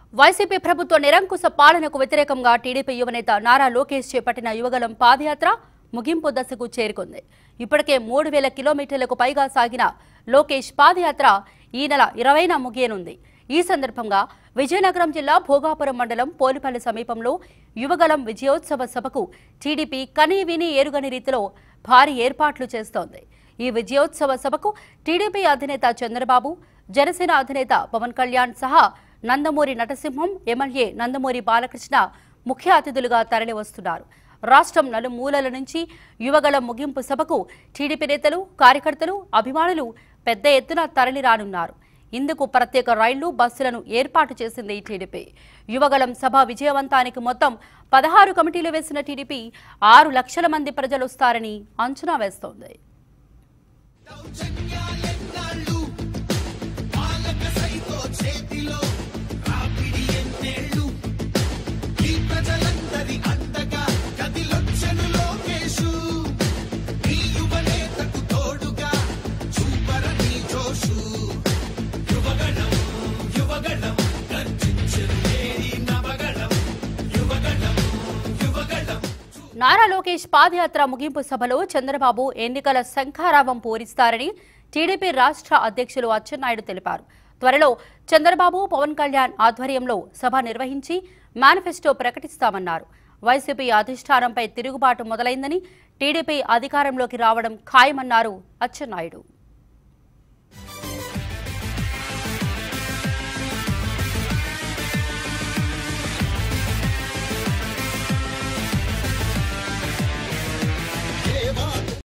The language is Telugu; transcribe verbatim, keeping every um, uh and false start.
వైసీపీ ప్రభుత్వ నిరంకుశ పాలనకు వ్యతిరేకంగా టీడీపీ యువనేత నారా లోకేష్ చేపట్టిన యువగలం పాదయాత్ర ముగింపు దశకు చేరుకుంది. ఇప్పటికే మూడు వేల కిలోమీటర్లకు పైగా సాగిన లోకేష్ పాదయాత్ర ఈ నెల ఇరవైన ముగియనుంది. ఈ సందర్భంగా విజయనగరం జిల్లా భోగాపురం మండలం పోలిపల్లి సమీపంలో యువగలం విజయోత్సవ సభకు టీడీపీ కనీ విని ఏరుగని రీతిలో భారీ ఏర్పాట్లు చేస్తోంది. ఈ విజయోత్సవ సభకు టీడీపీ అధినేత చంద్రబాబు, జనసేన అధినేత పవన్ కళ్యాణ్ సహా నందమూరి నటసింహం, ఎమ్మెల్యే నందమూరి బాలకృష్ణ ముఖ్య అతిథులుగా తరలివస్తున్నారు. రాష్ట్రం నలుమూలల నుంచి యువగలం ముగింపు సభకు టీడీపీ నేతలు, కార్యకర్తలు, అభిమానులు పెద్ద ఎత్తున తరలిరానున్నారు. ఇందుకు ప్రత్యేక రైళ్లు, బస్సులను ఏర్పాటు చేసింది టీడీపీ. యువగలం సభ విజయవంతానికి మొత్తం పదహారు కమిటీలు వేసిన టీడీపీ ఆరు లక్షల మంది ప్రజలు వస్తారని అంచనా వేస్తోంది. నారా లోకేష్ పాదయాత్ర ముగింపు సభలో చంద్రబాబు ఎన్నికల శంఖారావం పూరిస్తారని టీడీపీ రాష్ట్ర అధ్యక్షులు అచ్చెన్నాయుడు తెలిపారు. త్వరలో చంద్రబాబు, పవన్ కళ్యాణ్ ఆధ్వర్యంలో సభ నిర్వహించి మేనిఫెస్టో ప్రకటిస్తామన్నారు. వైసీపీ అధిష్టానంపై తిరుగుబాటు మొదలైందని, టీడీపీ అధికారంలోకి రావడం ఖాయమన్నారు అచ్చెన్నాయుడు.